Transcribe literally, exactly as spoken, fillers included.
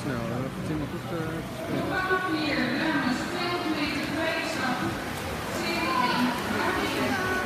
snel. Dat heeft Tim goed uh, gespeeld. Vanaf hier, nummer tweehonderdmeter vrijslag, serie één.